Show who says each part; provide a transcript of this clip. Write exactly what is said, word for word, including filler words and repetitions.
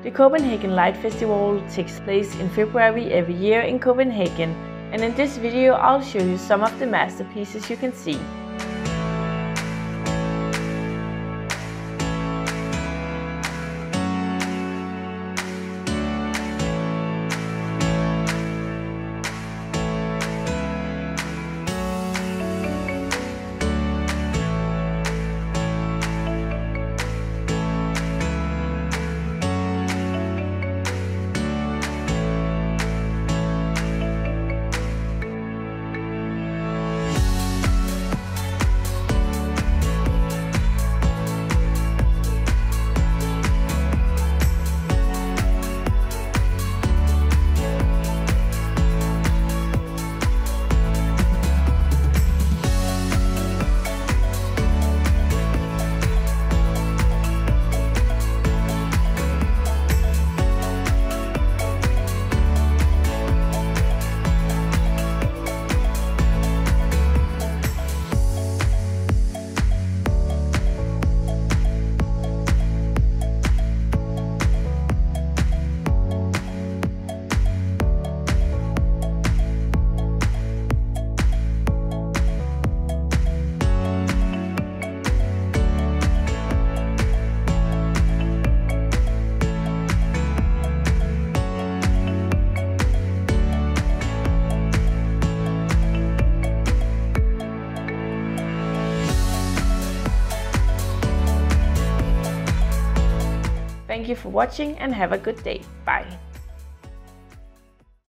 Speaker 1: The Copenhagen Light Festival takes place in February every year in Copenhagen, and in this video I'll show you some of the masterpieces you can see. Thank you for watching and have a good day. Bye.